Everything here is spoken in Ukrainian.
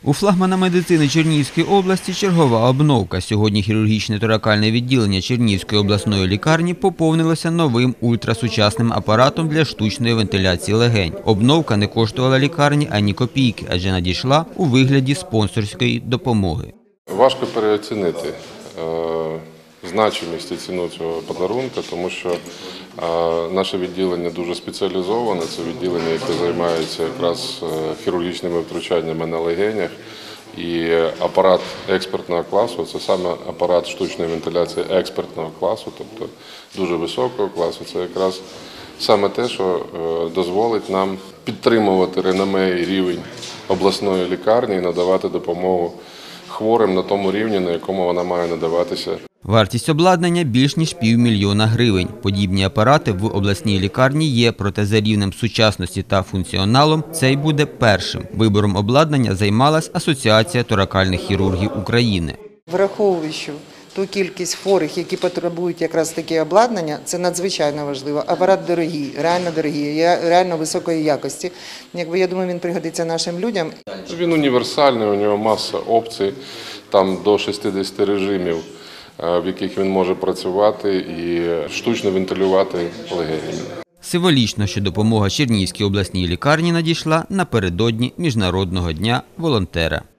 У флагмана медицини Чернігівської області чергова обновка. Сьогодні хірургічне торакальне відділення Чернігівської обласної лікарні поповнилося новим ультрасучасним апаратом для штучної вентиляції легень. Обновка не коштувала лікарні ані копійки, адже надійшла у вигляді спонсорської допомоги. Важко переоцінити значимість і ціну цього подарунка, тому що наше відділення дуже спеціалізоване. Це відділення, яке займається якраз хірургічними втручаннями на легенях. І апарат експертного класу – це саме апарат штучної вентиляції експертного класу, тобто дуже високого класу. Це якраз саме те, що дозволить нам підтримувати реноме і рівень обласної лікарні і надавати допомогу хворим на тому рівні, на якому вона має надаватися. Вартість обладнання – більш ніж $500 000 гривень. Подібні апарати в обласній лікарні є, проте за рівнем сучасності та функціоналом цей буде першим. Вибором обладнання займалась Асоціація торакальних хірургів України. Враховуючи ту кількість хворих, які потребують якраз таке обладнання, це надзвичайно важливо. Апарат дорогий, реально високої якості. Я думаю, він пригодиться нашим людям. Він універсальний, у нього маса опцій, там до 60 режимів, в яких він може працювати і штучно вентилювати легені. Символічно, що допомога Чернігівській обласній лікарні надійшла напередодні Міжнародного дня волонтера.